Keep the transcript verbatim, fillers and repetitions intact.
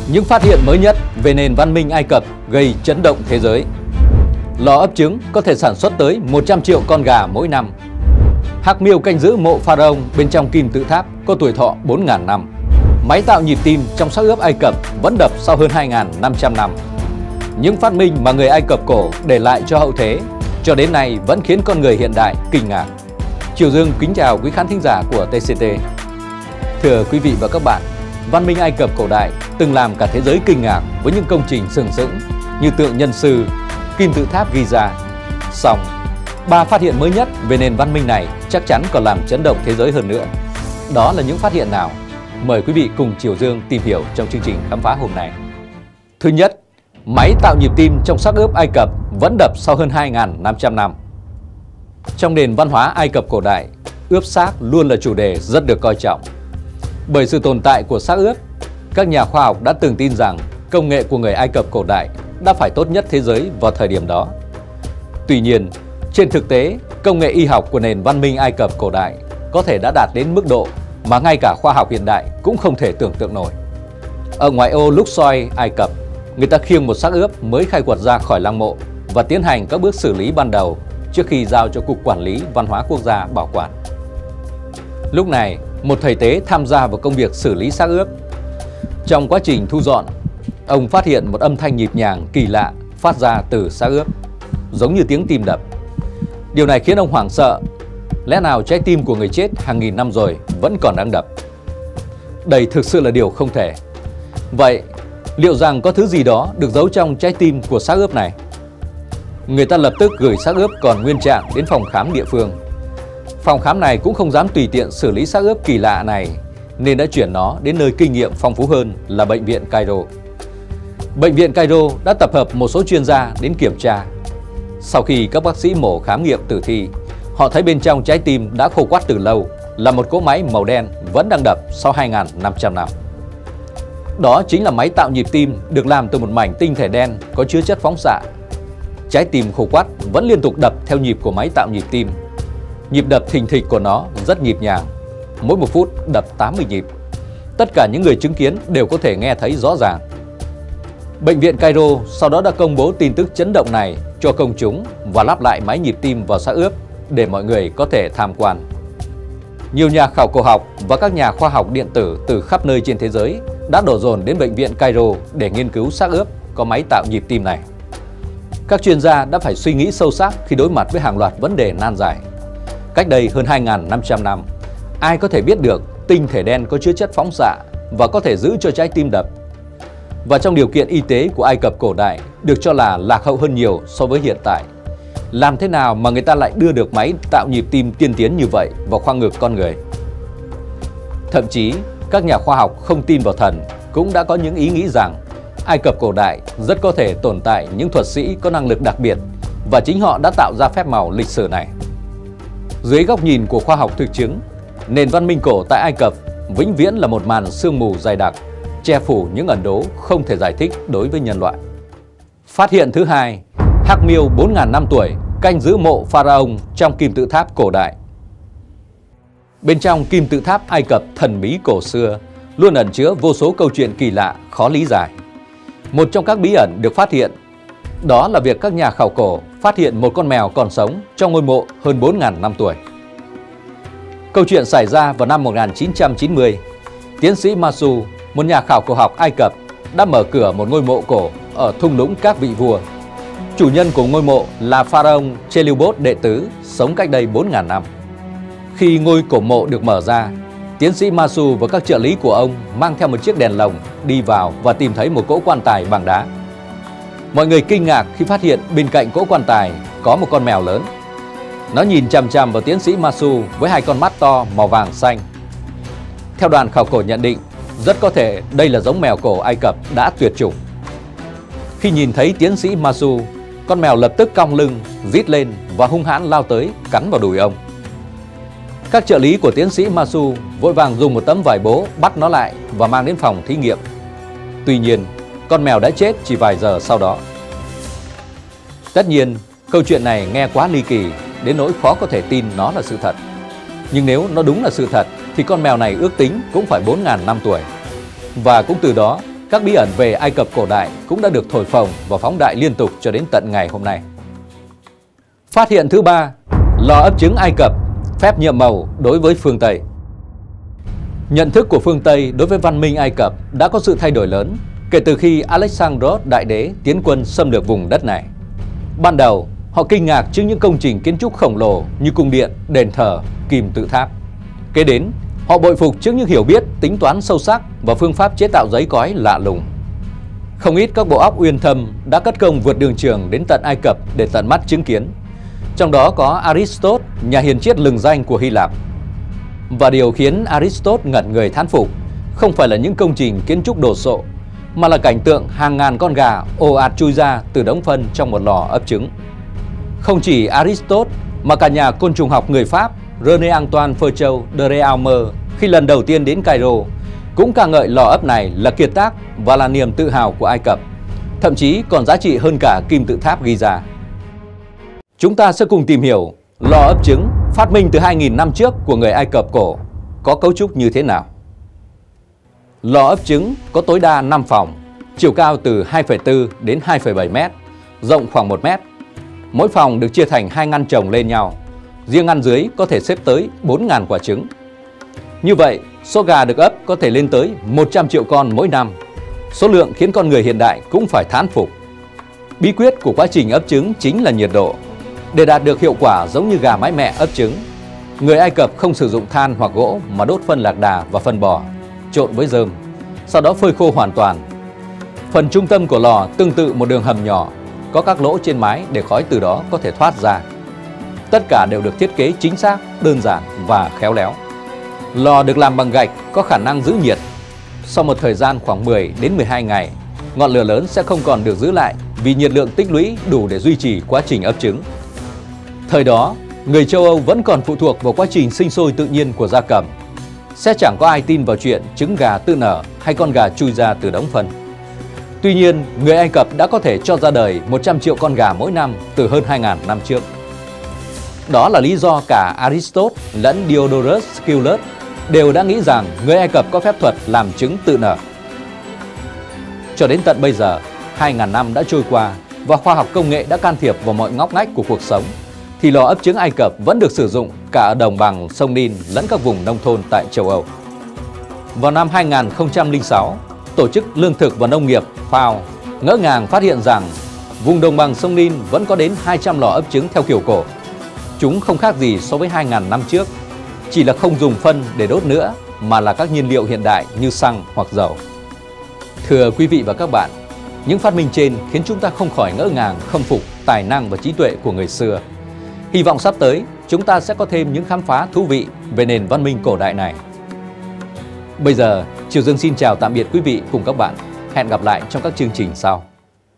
Những phát hiện mới nhất về nền văn minh Ai Cập gây chấn động thế giới. Lò ấp trứng có thể sản xuất tới một trăm triệu con gà mỗi năm. Hắc miêu canh giữ mộ Pharaoh bên trong kim tự tháp có tuổi thọ bốn nghìn năm. Máy tạo nhịp tim trong xác ướp Ai Cập vẫn đập sau hơn hai nghìn năm trăm năm. Những phát minh mà người Ai Cập cổ để lại cho hậu thế cho đến nay vẫn khiến con người hiện đại kinh ngạc. Triều Dương kính chào quý khán thính giả của tê xê tê. Thưa quý vị và các bạn, văn minh Ai Cập cổ đại từng làm cả thế giới kinh ngạc với những công trình sừng sững như tượng Nhân Sư, kim tự tháp Giza. Song, ba phát hiện mới nhất về nền văn minh này chắc chắn còn làm chấn động thế giới hơn nữa. Đó là những phát hiện nào? Mời quý vị cùng Triều Dương tìm hiểu trong chương trình khám phá hôm nay. Thứ nhất, máy tạo nhịp tim trong xác ướp Ai Cập vẫn đập sau hơn hai nghìn năm trăm năm. Trong nền văn hóa Ai Cập cổ đại, ướp xác luôn là chủ đề rất được coi trọng. Bởi sự tồn tại của xác ướp, các nhà khoa học đã từng tin rằng công nghệ của người Ai Cập cổ đại đã phải tốt nhất thế giới vào thời điểm đó. Tuy nhiên, trên thực tế, công nghệ y học của nền văn minh Ai Cập cổ đại có thể đã đạt đến mức độ mà ngay cả khoa học hiện đại cũng không thể tưởng tượng nổi. Ở ngoại ô Luxor, Ai Cập, người ta khiêng một xác ướp mới khai quật ra khỏi lăng mộ và tiến hành các bước xử lý ban đầu trước khi giao cho Cục Quản lý Văn hóa Quốc gia bảo quản. Lúc này, một thầy tế tham gia vào công việc xử lý xác ướp. Trong quá trình thu dọn, ông phát hiện một âm thanh nhịp nhàng kỳ lạ phát ra từ xác ướp, giống như tiếng tim đập. Điều này khiến ông hoảng sợ. Lẽ nào trái tim của người chết hàng nghìn năm rồi vẫn còn đang đập? Đây thực sự là điều không thể. Vậy, liệu rằng có thứ gì đó được giấu trong trái tim của xác ướp này? Người ta lập tức gửi xác ướp còn nguyên trạng đến phòng khám địa phương. Phòng khám này cũng không dám tùy tiện xử lý xác ướp kỳ lạ này, nên đã chuyển nó đến nơi kinh nghiệm phong phú hơn là Bệnh viện Cairo. Bệnh viện Cairo đã tập hợp một số chuyên gia đến kiểm tra. Sau khi các bác sĩ mổ khám nghiệm tử thi, họ thấy bên trong trái tim đã khô quắt từ lâu là một cỗ máy màu đen vẫn đang đập sau hai nghìn năm trăm năm. Đó chính là máy tạo nhịp tim được làm từ một mảnh tinh thể đen có chứa chất phóng xạ. Trái tim khô quắt vẫn liên tục đập theo nhịp của máy tạo nhịp tim. Nhịp đập thình thịch của nó rất nhịp nhàng, mỗi một phút đập tám mươi nhịp. Tất cả những người chứng kiến đều có thể nghe thấy rõ ràng. Bệnh viện Cairo sau đó đã công bố tin tức chấn động này cho công chúng và lắp lại máy nhịp tim vào xác ướp để mọi người có thể tham quan. Nhiều nhà khảo cổ học và các nhà khoa học điện tử từ khắp nơi trên thế giới đã đổ dồn đến bệnh viện Cairo để nghiên cứu xác ướp có máy tạo nhịp tim này. Các chuyên gia đã phải suy nghĩ sâu sắc khi đối mặt với hàng loạt vấn đề nan giải. Cách đây hơn hai nghìn năm trăm năm, ai có thể biết được tinh thể đen có chứa chất phóng xạ và có thể giữ cho trái tim đập? Và trong điều kiện y tế của Ai Cập cổ đại được cho là lạc hậu hơn nhiều so với hiện tại, làm thế nào mà người ta lại đưa được máy tạo nhịp tim tiên tiến như vậy vào khoang ngực con người? Thậm chí, các nhà khoa học không tin vào thần cũng đã có những ý nghĩ rằng Ai Cập cổ đại rất có thể tồn tại những thuật sĩ có năng lực đặc biệt và chính họ đã tạo ra phép màu lịch sử này. Dưới góc nhìn của khoa học thực chứng, nền văn minh cổ tại Ai Cập vĩnh viễn là một màn sương mù dày đặc, che phủ những ẩn đố không thể giải thích đối với nhân loại. Phát hiện thứ hai, hắc miêu bốn nghìn năm tuổi canh giữ mộ Pharaoh trong kim tự tháp cổ đại. Bên trong kim tự tháp Ai Cập thần bí cổ xưa luôn ẩn chứa vô số câu chuyện kỳ lạ, khó lý giải. Một trong các bí ẩn được phát hiện đó là việc các nhà khảo cổ phát hiện một con mèo còn sống trong ngôi mộ hơn bốn nghìn năm tuổi. Câu chuyện xảy ra vào năm một nghìn chín trăm chín mươi. Tiến sĩ Masu, một nhà khảo cổ học Ai Cập, đã mở cửa một ngôi mộ cổ ở thung lũng các vị vua. Chủ nhân của ngôi mộ là Pharaoh Cheliobot đệ tứ, sống cách đây bốn nghìn năm. Khi ngôi cổ mộ được mở ra, tiến sĩ Masu và các trợ lý của ông mang theo một chiếc đèn lồng đi vào và tìm thấy một cỗ quan tài bằng đá. Mọi người kinh ngạc khi phát hiện bên cạnh cỗ quan tài có một con mèo lớn. Nó nhìn chằm chằm vào tiến sĩ Masu với hai con mắt to màu vàng xanh. Theo đoàn khảo cổ nhận định, rất có thể đây là giống mèo cổ Ai Cập đã tuyệt chủng. Khi nhìn thấy tiến sĩ Masu, con mèo lập tức cong lưng, rít lên và hung hãn lao tới cắn vào đùi ông. Các trợ lý của tiến sĩ Masu vội vàng dùng một tấm vải bố bắt nó lại và mang đến phòng thí nghiệm. Tuy nhiên, con mèo đã chết chỉ vài giờ sau đó. Tất nhiên, câu chuyện này nghe quá ly kỳ đến nỗi khó có thể tin nó là sự thật. Nhưng nếu nó đúng là sự thật thì con mèo này ước tính cũng phải bốn nghìn năm tuổi. Và cũng từ đó, các bí ẩn về Ai Cập cổ đại cũng đã được thổi phồng và phóng đại liên tục cho đến tận ngày hôm nay. Phát hiện thứ ba, lò ấp trứng Ai Cập, phép nhiệm màu đối với phương Tây. Nhận thức của phương Tây đối với văn minh Ai Cập đã có sự thay đổi lớn kể từ khi Alexandros Đại Đế tiến quân xâm lược vùng đất này. Ban đầu, họ kinh ngạc trước những công trình kiến trúc khổng lồ như cung điện, đền thờ, kim tự tháp. Kế đến, họ bội phục trước những hiểu biết, tính toán sâu sắc và phương pháp chế tạo giấy cói lạ lùng. Không ít các bộ óc uyên thâm đã cất công vượt đường trường đến tận Ai Cập để tận mắt chứng kiến. Trong đó có Aristotle, nhà hiền triết lừng danh của Hy Lạp. Và điều khiến Aristotle ngẩn người thán phục không phải là những công trình kiến trúc đồ sộ, mà là cảnh tượng hàng ngàn con gà ồ ạt chui ra từ đống phân trong một lò ấp trứng. Không chỉ Aristotle mà cả nhà côn trùng học người Pháp René Antoine Virchow de Réaume khi lần đầu tiên đến Cairo cũng ca ngợi lò ấp này là kiệt tác và là niềm tự hào của Ai Cập, thậm chí còn giá trị hơn cả kim tự tháp Giza. Chúng ta sẽ cùng tìm hiểu lò ấp trứng phát minh từ hai nghìn năm trước của người Ai Cập cổ có cấu trúc như thế nào. Lò ấp trứng có tối đa năm phòng, chiều cao từ hai phẩy bốn đến hai phẩy bảy mét, rộng khoảng một mét. Mỗi phòng được chia thành hai ngăn chồng lên nhau, riêng ngăn dưới có thể xếp tới bốn nghìn quả trứng. Như vậy, số gà được ấp có thể lên tới một trăm triệu con mỗi năm, số lượng khiến con người hiện đại cũng phải thán phục. Bí quyết của quá trình ấp trứng chính là nhiệt độ. Để đạt được hiệu quả giống như gà mái mẹ ấp trứng, người Ai Cập không sử dụng than hoặc gỗ mà đốt phân lạc đà và phân bò, trộn với rơm, sau đó phơi khô hoàn toàn. Phần trung tâm của lò tương tự một đường hầm nhỏ, có các lỗ trên mái để khói từ đó có thể thoát ra. Tất cả đều được thiết kế chính xác, đơn giản và khéo léo. Lò được làm bằng gạch có khả năng giữ nhiệt. Sau một thời gian khoảng mười đến mười hai ngày, ngọn lửa lớn sẽ không còn được giữ lại vì nhiệt lượng tích lũy đủ để duy trì quá trình ấp trứng. Thời đó, người châu Âu vẫn còn phụ thuộc vào quá trình sinh sôi tự nhiên của gia cầm. Sẽ chẳng có ai tin vào chuyện trứng gà tự nở hay con gà chui ra từ đống phân. Tuy nhiên, người Ai Cập đã có thể cho ra đời một trăm triệu con gà mỗi năm từ hơn hai nghìn năm trước. Đó là lý do cả Aristotle lẫn Diodorus Siculus đều đã nghĩ rằng người Ai Cập có phép thuật làm trứng tự nở. Cho đến tận bây giờ, hai nghìn năm đã trôi qua và khoa học công nghệ đã can thiệp vào mọi ngóc ngách của cuộc sống, thì lò ấp trứng Ai Cập vẫn được sử dụng cả ở đồng bằng sông Nin lẫn các vùng nông thôn tại châu Âu. Vào năm hai nghìn không trăm lẻ sáu, Tổ chức Lương thực và Nông nghiệp F A O ngỡ ngàng phát hiện rằng vùng đồng bằng sông Nin vẫn có đến hai trăm lò ấp trứng theo kiểu cổ. Chúng không khác gì so với hai nghìn năm trước, chỉ là không dùng phân để đốt nữa mà là các nhiên liệu hiện đại như xăng hoặc dầu. Thưa quý vị và các bạn, những phát minh trên khiến chúng ta không khỏi ngỡ ngàng khâm phục tài năng và trí tuệ của người xưa. Hy vọng sắp tới chúng ta sẽ có thêm những khám phá thú vị về nền văn minh cổ đại này. Bây giờ, Triều Dương xin chào tạm biệt quý vị cùng các bạn. Hẹn gặp lại trong các chương trình sau.